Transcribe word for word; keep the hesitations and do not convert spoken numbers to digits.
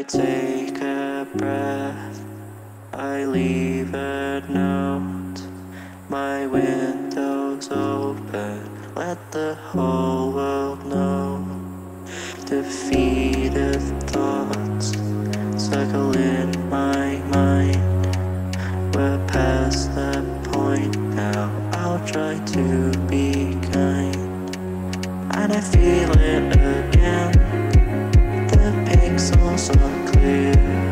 take a breath, I leave a note. My window's open, let the whole world know. Defeated thoughts circle in my mind. We're past that point now, I'll try to be kind. And I feel it again, the pixels are clear.